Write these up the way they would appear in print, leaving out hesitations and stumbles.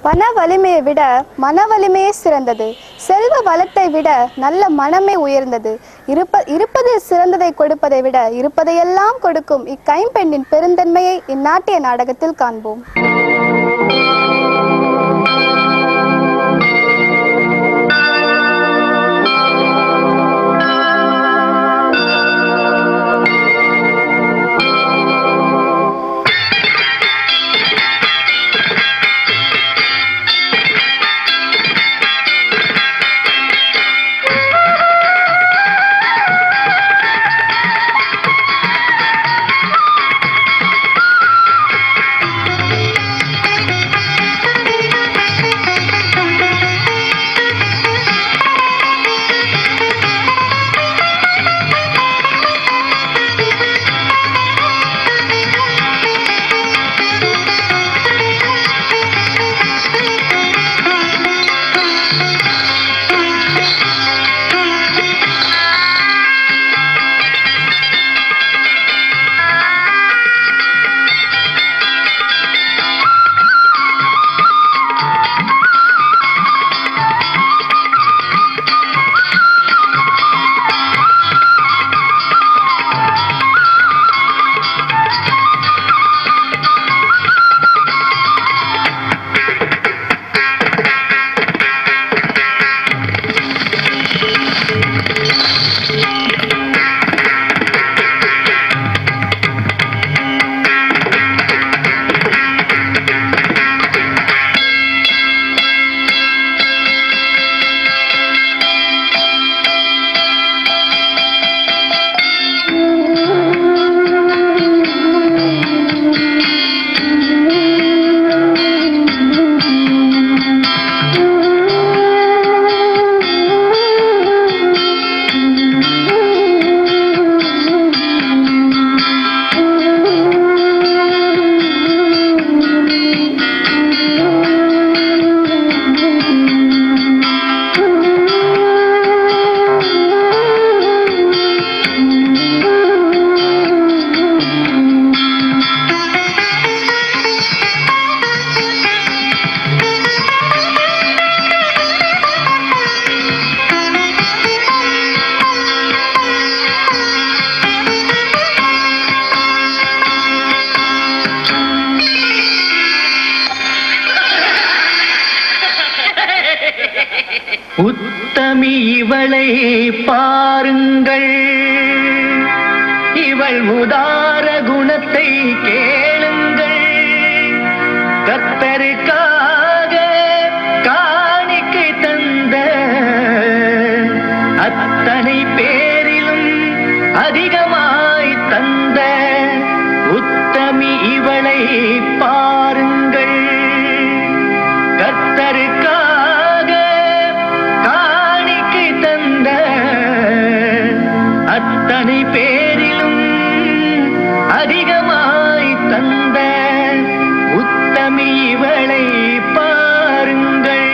பண வலிமையை விட மன வலிமையே சிறந்தது. செல்வ வளத்தை விட நல்ல மனமே உயர்ந்தது. இருப்பதில் சிறந்ததை கொடுப்பதை விட இருப்பதையெல்லாம் கொடுக்கும் இக்கைம்பெண்ணின் பெருந்தன்மையை இந்நாட்டிய நாடகத்தில் காண்போம். உத்தமி இவளை பாருங்கள், இவள் உதார குணத்தை கேளுங்கள். கர்த்தருக்காக காணிக்கை தந்த அத்தனை பேரிலும் அதிகமாய் தந்த உத்தமி இவளை பாருங்கள். கர்த்தருக்காக அத்தனை பேரிலும் அதிகமாய் தந்த உத்தமி இவளை பாருங்கள்.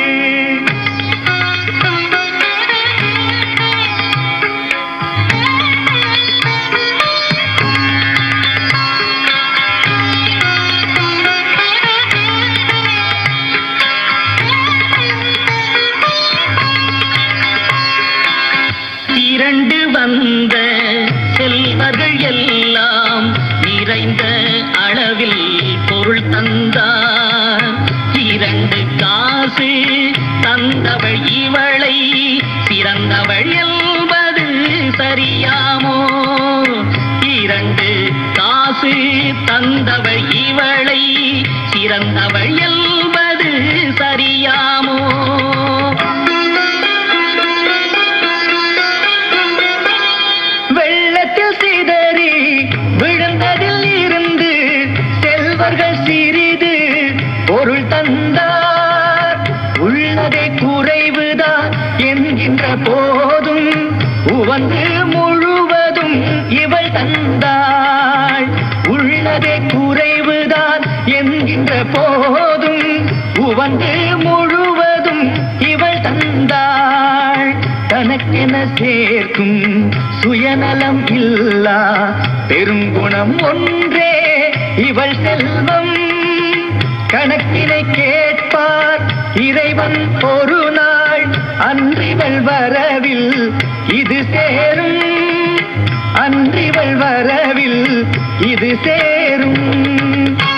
திரண்டு வந்த செல்வர்கள் எல்லாம் நிறைந்த அளவில் பொருள் தந்தார். 2 காசு தந்தவள் இவளை சிறந்தவள் என்பது சரியாமோ? 2 காசு தந்தவள் இவளை சிறந்தவள் என்பது சரியாமோ? சிதறி விழுந்ததில் இருந்து செல்வர்கள் சிறிது பொருள் தந்தார். உள்ளதை குறைவுதான் என்கின்ற போதும் உவந்து முழுவதும் இவள் தந்தாள். உள்ளதை குறைவுதான் என்கின்ற போதும் உவந்து முழுவதும் இவள் தந்தாள். தனக்கென சேர்க்கும் சுயநலம் இல்லா பெருங்குணம் ஒன்றே இவள் செல்வம். கணக்கினை கேட்பா இறைவன் ஒரு நாள் அன்றிவள் வரவில் இது சேரும், அன்றிவள் வரவில் இது சேரும்.